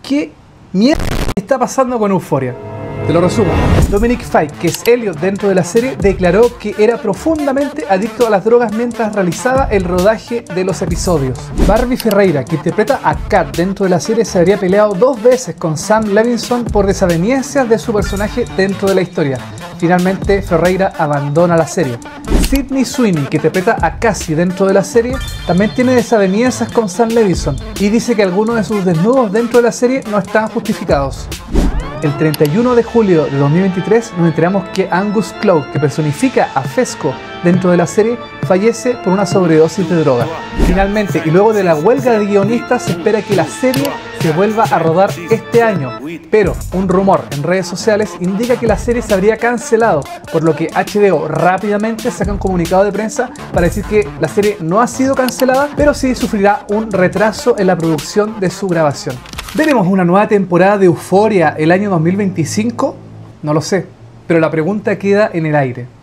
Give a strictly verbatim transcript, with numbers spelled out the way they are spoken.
¿qué mierda está pasando con Euphoria? Te lo resumo. Dominic Fike, que es Elliot dentro de la serie, declaró que era profundamente adicto a las drogas mientras realizaba el rodaje de los episodios. Barbie Ferreira, que interpreta a Kat dentro de la serie, se habría peleado dos veces con Sam Levinson por desavenencias de su personaje dentro de la historia. Finalmente, Ferreira abandona la serie. Sydney Sweeney, que interpreta a Cassie dentro de la serie, también tiene desavenencias con Sam Levinson y dice que algunos de sus desnudos dentro de la serie no están justificados. El treinta y uno de julio de dos mil veintitrés nos enteramos que Angus Cloud, que personifica a Fesco dentro de la serie, fallece por una sobredosis de droga. Finalmente, y luego de la huelga de guionistas, se espera que la serie se vuelva a rodar este año, pero un rumor en redes sociales indica que la serie se habría cancelado, por lo que H B O rápidamente saca un comunicado de prensa para decir que la serie no ha sido cancelada, pero sí sufrirá un retraso en la producción de su grabación. ¿Veremos una nueva temporada de Euphoria el año dos mil veinticinco? No lo sé, pero la pregunta queda en el aire.